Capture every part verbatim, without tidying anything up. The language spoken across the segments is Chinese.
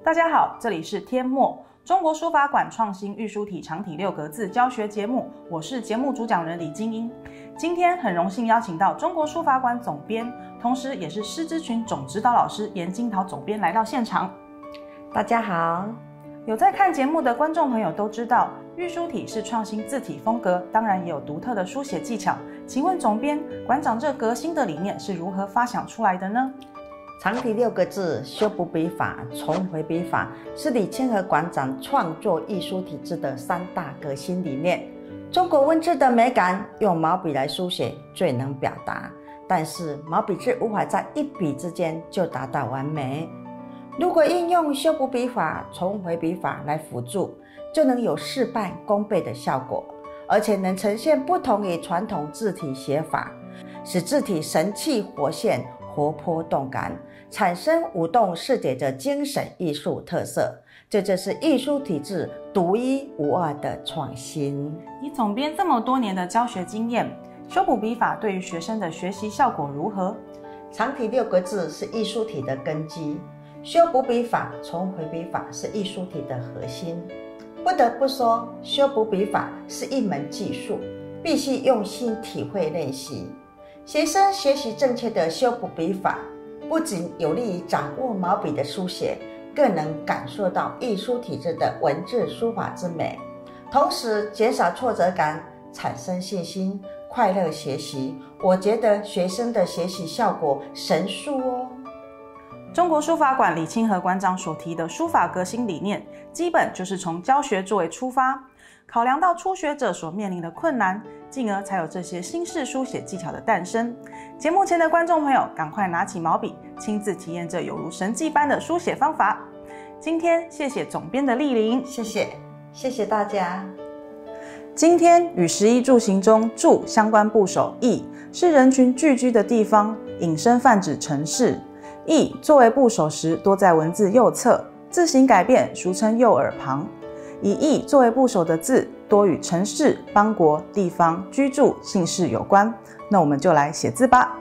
大家好，这里是天墨中国书法馆创新御书体长体六格字教学节目，我是节目主讲人李金英。今天很荣幸邀请到中国书法馆总编，同时也是师之群总指导老师严金桃总编来到现场。 大家好， 有在看节目的观众朋友都知道，御书体是创新字体风格，当然也有独特的书写技巧。请问总编，馆长这革新的理念是如何发想出来的呢？ 长体六个字，修补笔法，重回笔法，是李清和馆长创作艺术体制的三大革新理念。中国文字的美感，用毛笔来书写最能表达，但是毛笔字无法在一笔之间就达到完美。如果应用修补笔法、重回笔法来辅助，就能有事半功倍的效果，而且能呈现不同于传统字体写法，使字体神气活现、活泼动感，产生舞动视觉的精神艺术特色。这就是艺术体制独一无二的创新。 以总编这么多年的教学经验，修补笔法对于学生的学习效果如何？ 长体六个字是艺术体的根基，修补笔法、重回笔法是艺术体的核心。不得不说，修补笔法是一门技术，必须用心体会练习。学生学习正确的修补笔法，不仅有利于掌握毛笔的书写，更能感受到艺术体制的文字书法之美，同时减少挫折感，产生信心，快乐学习。我觉得学生的学习效果神速哦。 中国书法馆李清和馆长所提的书法革新理念，基本就是从教学作为出发，考量到初学者所面临的困难，进而才有这些新式书写技巧的诞生。节目前的观众朋友，赶快拿起毛笔，亲自体验这有如神迹般的书写方法。今天谢谢总编的莅临， 谢谢，谢谢大家。 今天与食衣住行中住相关部首义，是人群聚居的地方，引申泛指城市。义作为部首时，多在文字右侧，字形改变，俗称右耳旁。以义作为部首的字，多与城市、邦国、地方、居住、姓氏有关。那我们就来写字吧。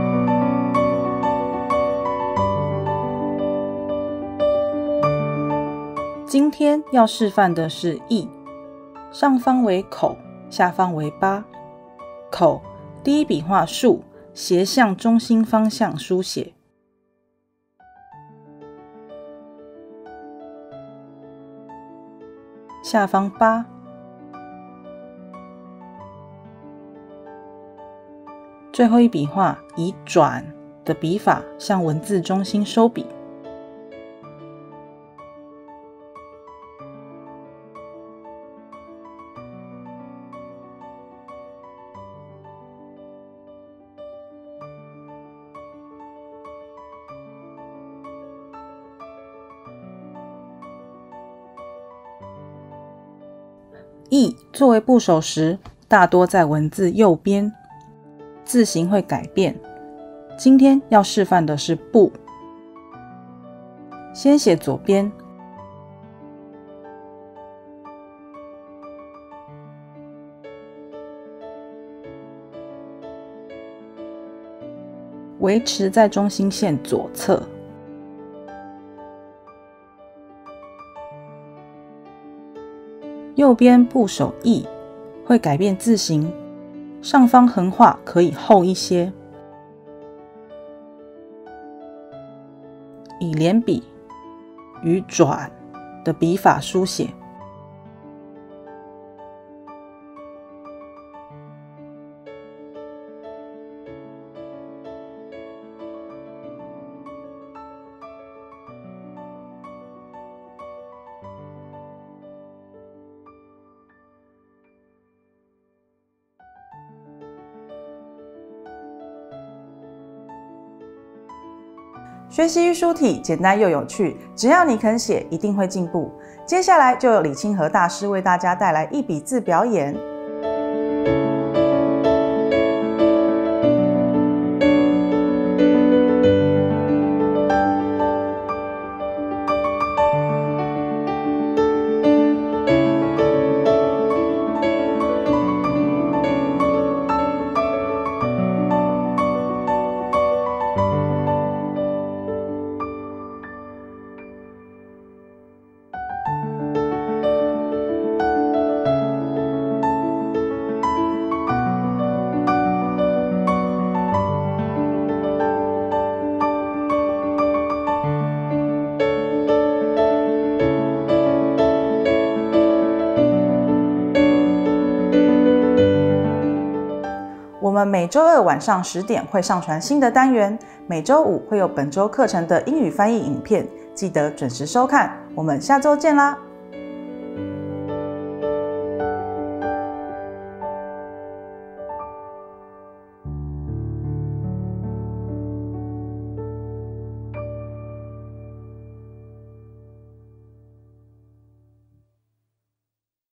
今天要示范的是义，上方为口，下方为八。口，第一笔画竖，斜向中心方向书写。下方八，最后一笔画以转的笔法向文字中心收笔。义作为部首时，大多在文字右边，字形会改变。今天要示范的是部，先写左边，维持在中心线左侧。右边部首义会改变字形，上方横画可以厚一些，以连笔与转的笔法书写。学习御书体简单又有趣，只要你肯写，一定会进步。接下来就由李清和大师为大家带来一笔字表演。 们每周二晚上十点会上传新的单元，每周五会有本周课程的英语翻译影片，记得准时收看。我们下周见啦！